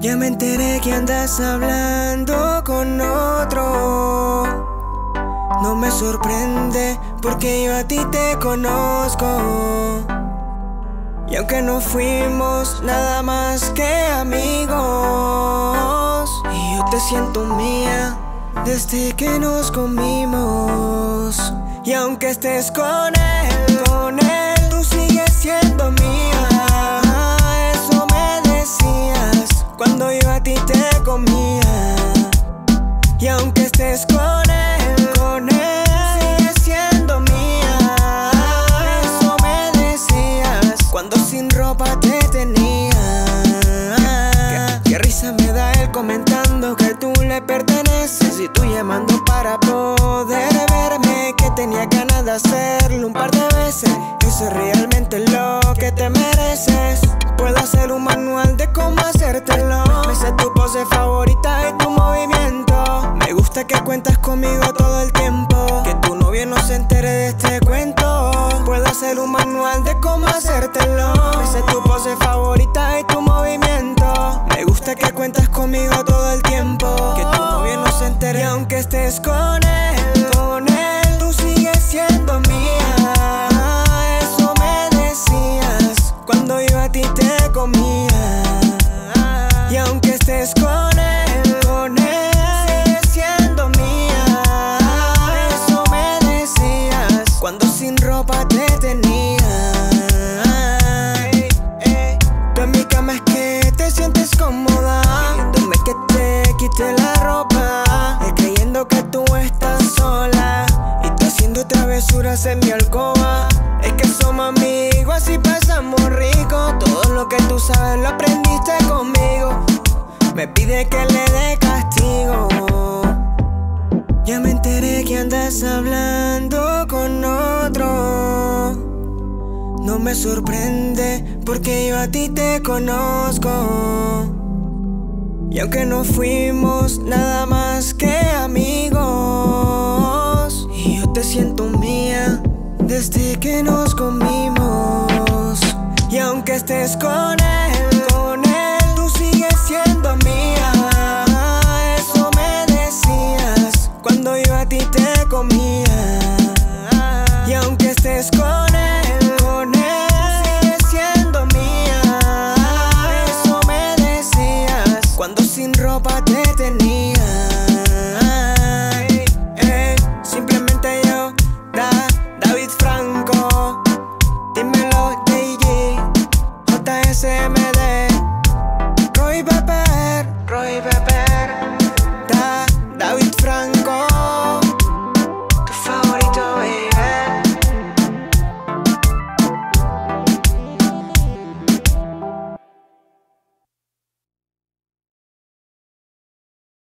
Ya me enteré que andas hablando con otro. No me sorprende porque yo a ti te conozco. Y aunque no fuimos nada más que amigos, y yo te siento mía desde que nos comimos. Y aunque estés con él, tú sigues siendo mía. Eso me decías cuando yo a ti te comía. Y aunque estés con él, sigues siendo mía. Eso me decías cuando sin ropa te tenía. Qué risa me da él comentando que tú le perteneces, y tú llamando para poder verme, que tenía ganas de hacerlo un par de veces. Eso es realmente lo que te mereces. Puedo hacer un manual de cómo hacértelo. Me sé tu pose favorita y tu movimiento. Me gusta que cuentas conmigo todo el tiempo, que tu novio no se entere de este cuento. Puedo hacer un manual de cómo hacértelo. Me sé tu pose favorita y tu movimiento. Me gusta que cuentas conmigo todo el tiempo, que tu novio no se entere. Y aunque estés con él, tú sigues siendo mía. Eso me decías cuando yo a ti te comía. Y aunque estés con él, sigues siendo mía. Eso me decías cuando sin ropa te tenía. Tú en mi cama es que te sientes cómoda, pidiéndome que te quite la ropa, creyendo que tú estás sola y tú haciendo travesuras en mi alcoba. Es que somos amigos, así pasamos rico. Todo lo que tú sabes lo aprendiste conmigo. Me pide que le dé castigo. Ya me enteré que andas hablando con otro. No me sorprende porque yo a ti te conozco. Y aunque no fuimos nada más que amigos, y yo te siento mía desde que nos comimos. Y aunque estés con él, tú sigues siendo mía. Eso me decías cuando yo a ti te comía.